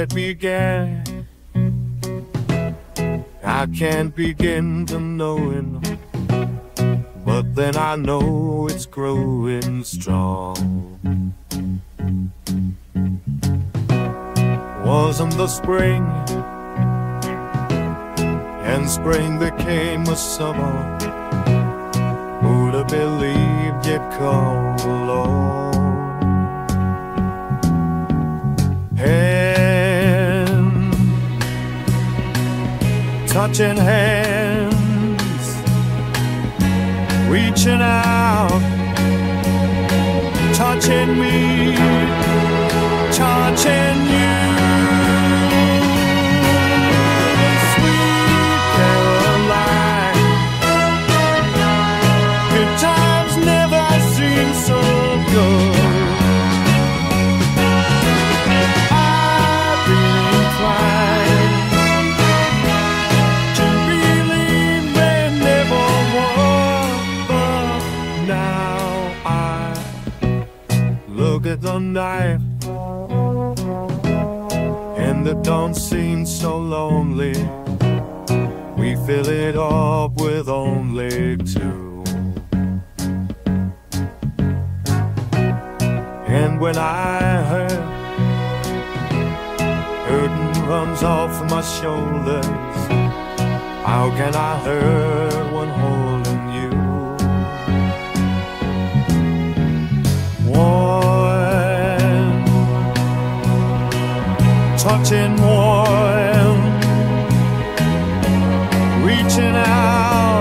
it began. I can't begin to know it, but then I know it's growing strong. Wasn't the spring, and spring became a summer. Who'd have believed you'd come along? Hand, touching hands, reaching out, touching me, touching you. Sweet Caroline, good times never seem so good. I've been inclined to believe they never were, but now I look at the night, and it don't seem so lonely. We fill it up with only two. And when I hurt, hurting runs off my shoulders. How can I hurt when holding you? Warm, touching warm, reaching out.